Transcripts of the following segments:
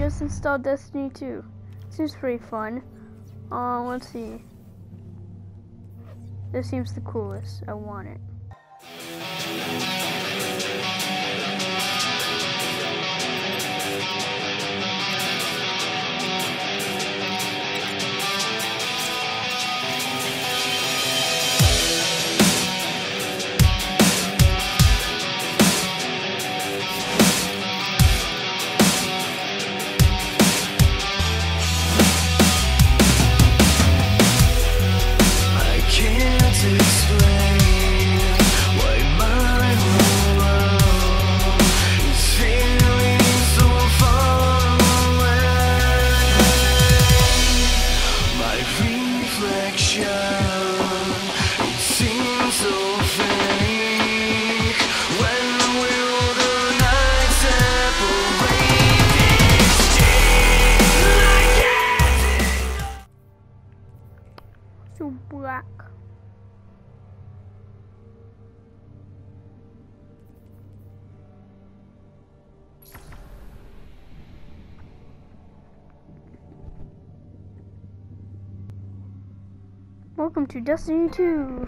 just installed Destiny 2. Seems pretty fun. Let's see. This seems the coolest. I want it. Black. Welcome to Destiny 2.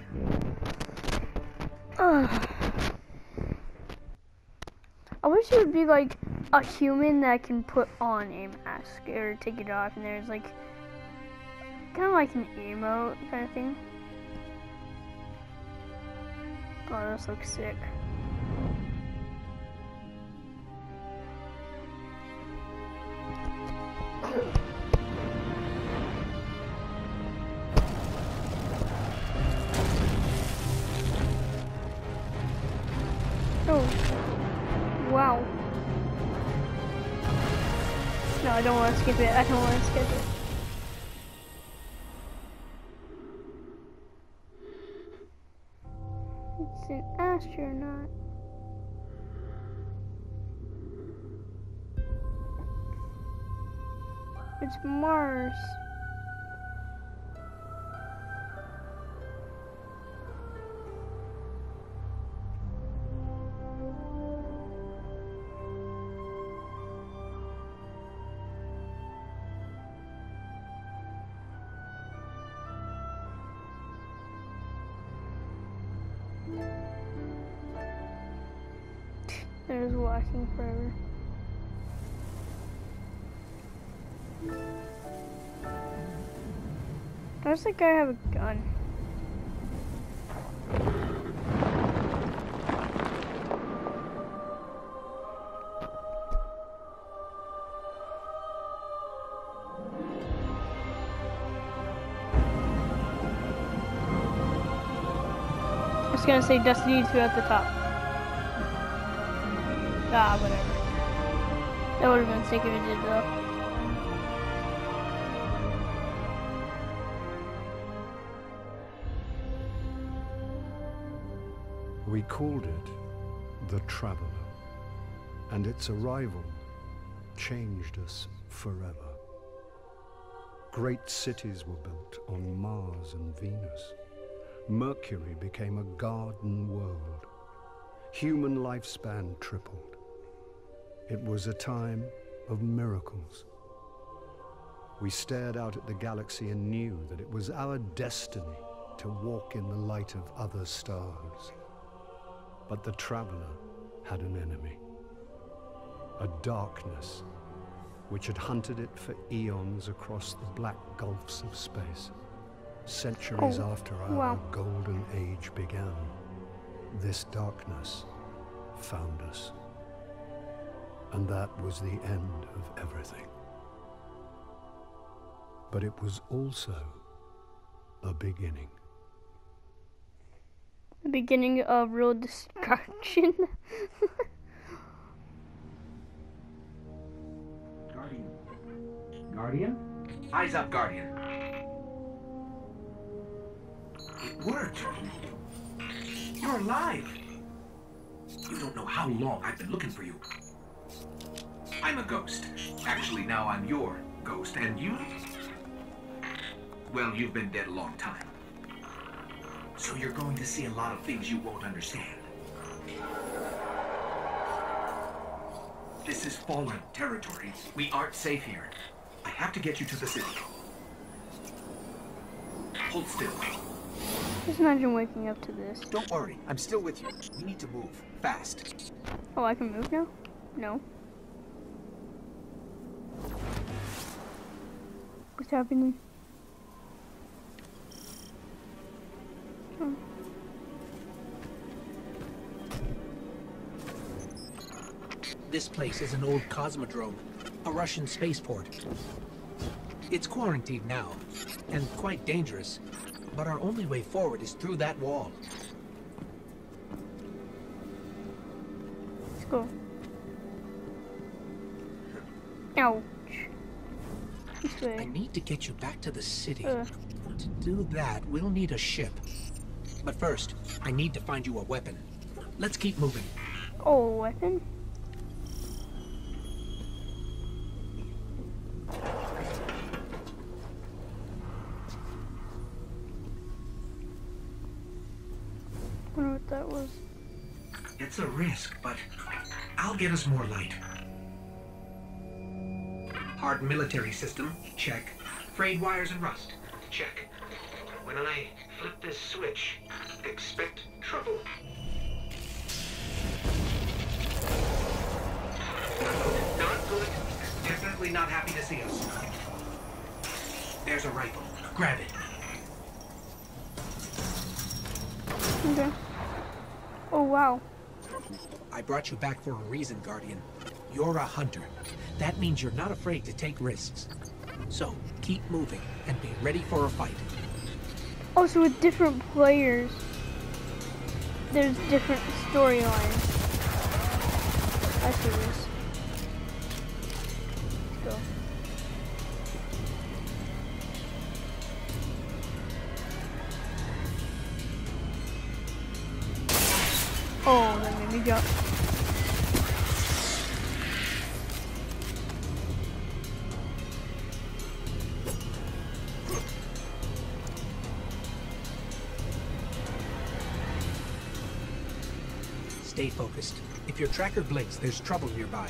I wish it would be like a human that can put on a mask or take it off, and there's like kind of like an emote kind of thing. Oh, this looks sick. Oh, wow. No, I don't want to skip it. I don't want to skip it. It's an astronaut. It's Mars. They're just walking forever. Does the guy have a gun? I was gonna say Destiny 2 at the top. Ah, whatever. That would have been sick if it did though. We called it the Traveler, and its arrival changed us forever. Great cities were built on Mars and Venus. Mercury became a garden world. Human lifespan tripled. It was a time of miracles. We stared out at the galaxy and knew that it was our destiny to walk in the light of other stars. But the Traveler had an enemy, a darkness which had hunted it for eons across the black gulfs of space. Centuries after our golden age began, this darkness found us. And that was the end of everything. But it was also a beginning. The beginning of real destruction. Guardian? Eyes up, Guardian. It worked. You're alive. You don't know how long I've been looking for you. I'm a ghost. Actually, now I'm your ghost, and you? Well, you've been dead a long time. So you're going to see a lot of things you won't understand. This is fallen territory. We aren't safe here. I have to get you to the city. Hold still. Just imagine waking up to this. Don't worry, I'm still with you. We need to move. Fast. Oh, I can move now? No. What's happening? Oh. This place is an old cosmodrome, a Russian spaceport. It's quarantined now, and quite dangerous, but our only way forward is through that wall. Let's go. Ouch. This way. I need to get you back to the city. To do that, we'll need a ship. But first, I need to find you a weapon. Let's keep moving. Oh, a weapon? I wonder what that was. It's a risk, but I'll get us more light. Hard military system, check. Frayed wires and rust, check. When I flip this switch, expect trouble. Not good. Definitely not happy to see us. There's a rifle. Grab it. Okay. Oh, wow. I brought you back for a reason, Guardian. You're a hunter. That means you're not afraid to take risks. So, keep moving and be ready for a fight. Oh, so with different players, there's different storylines. I see this. Let's go. Oh, that made me jump. Stay focused. If your tracker blinks, there's trouble nearby.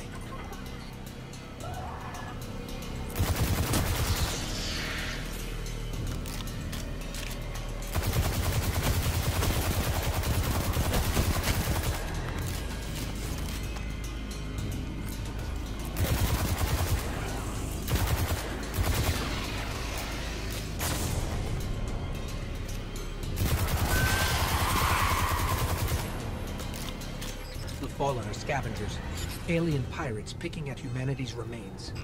Fallen are scavengers, alien pirates picking at humanity's remains.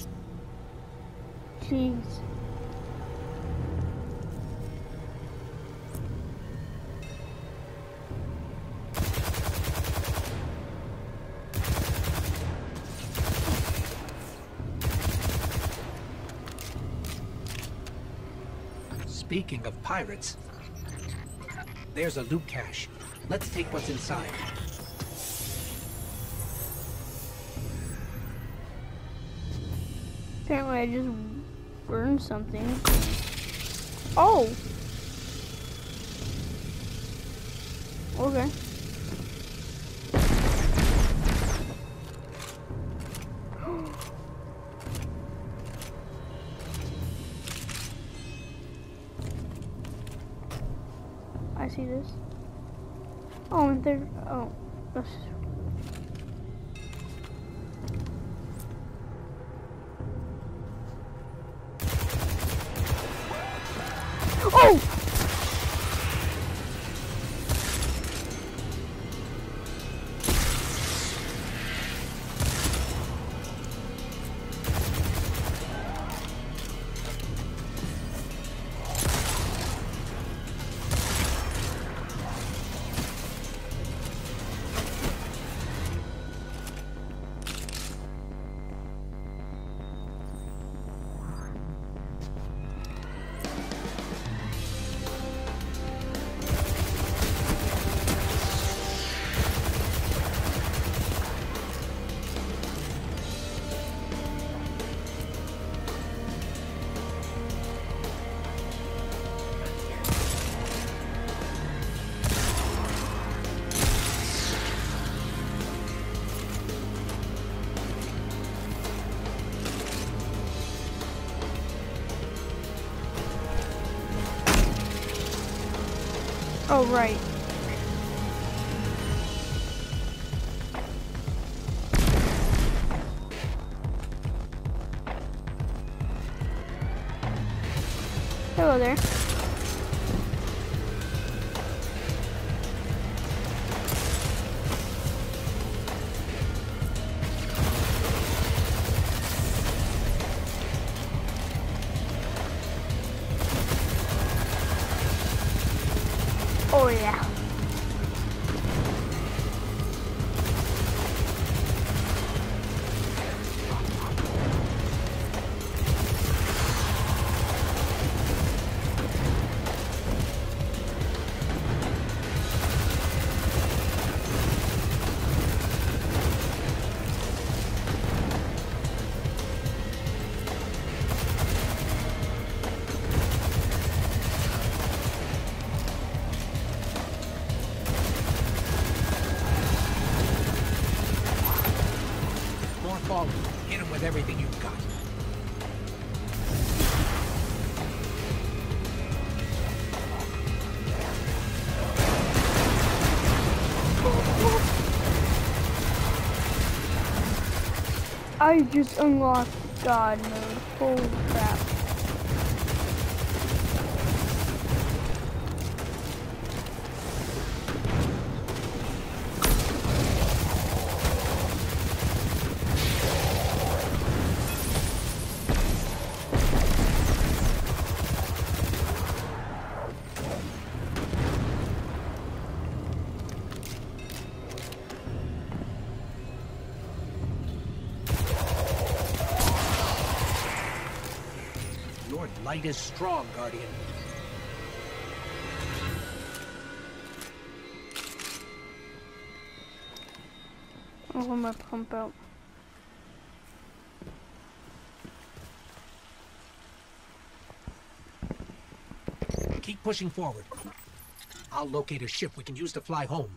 Jeez. Speaking of pirates, there's a loot cache. Let's take what's inside. Apparently I just burned something. Oh! Okay. I see this. Oh, and there. Oh, that's. Oh! Oh, right. Hello there. Oh yeah. Hit him with everything you've got. I just unlocked God mode. Holy crap. Your light is strong, Guardian. I'll hold my pump out. Keep pushing forward. I'll locate a ship we can use to fly home.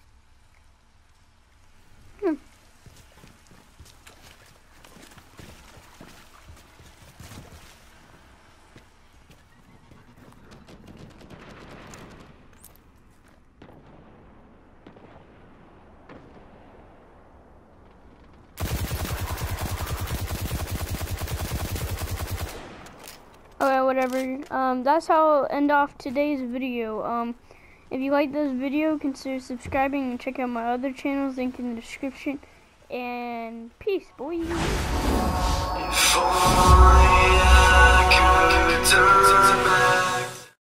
Okay, whatever. That's how I'll end off today's video. If you like this video, consider subscribing and check out my other channels, link in the description. And peace, boys.